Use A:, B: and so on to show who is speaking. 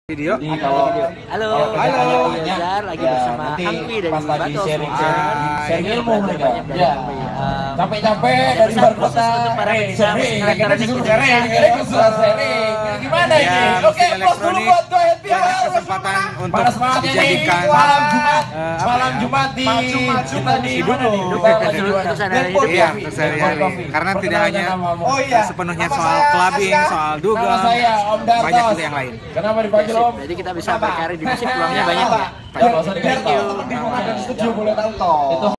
A: Video.
B: Jadi kalau
A: Halo.
B: belajar lagi bersama Angwi dari Batu
C: sharing ilmu mereka. Ya. Capek-capek dari luar kota.
B: Untuk para pencinta
C: Kita disuruh sharing. Gimana
A: Ya,
C: ini? Oke,
A: musik
C: close dulu
A: elektronik
C: buat Go Ahead
A: dan kesempatan untuk dijadikan
C: malam Jumat di kita di mana nih?
A: Iya, untuk sehari-hari. Karena tidak hanya sepenuhnya soal clubbing, soal dugem, banyak juga yang lain.
C: Kenapa dipanggil Om?
B: Jadi kita bisa berkarya di musik, peluangnya banyak ya.
C: Thank you. Setuju boleh tahu toh.